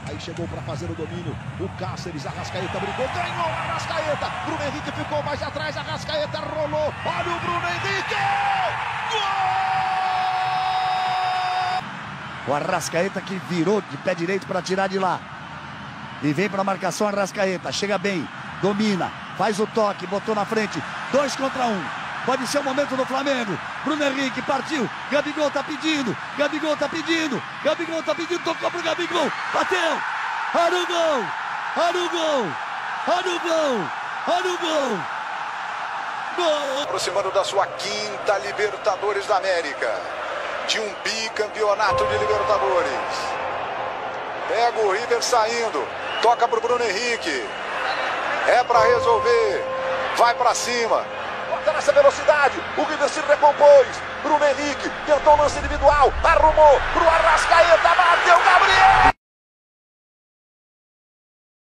Aí chegou para fazer o domínio. O Cáceres, Arrascaeta brigou, ganhou Arrascaeta. Bruno Henrique ficou mais atrás, Arrascaeta rolou. Olha o Bruno Henrique! Gol! O Arrascaeta que virou de pé direito para tirar de lá. E vem para a marcação Arrascaeta. Chega bem, domina, faz o toque, botou na frente. 2 contra 1. Pode ser o momento do Flamengo. Bruno Henrique partiu. Gabigol tá pedindo. Gabigol tá pedindo. Gabigol tá pedindo. Tocou pro Gabigol. Bateu. Olha o gol. Olha o gol. Olha o gol. Olha o gol. Gol. Aproximando da sua 5ª Libertadores da América. De um bicampeonato de Libertadores. Pega o River saindo. Toca pro Bruno Henrique. É para resolver. Vai para cima. Nessa velocidade, o River se recompôs. Bruno Henrique tentou o lance individual, arrumou pro Arrascaeta, bateu Gabriel!